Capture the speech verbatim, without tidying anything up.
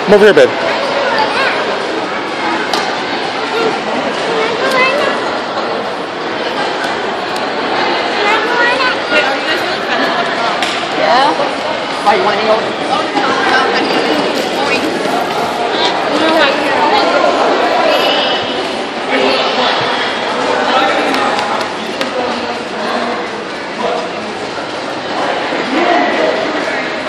Come over here, babe. Yeah? Why, you want to hang over?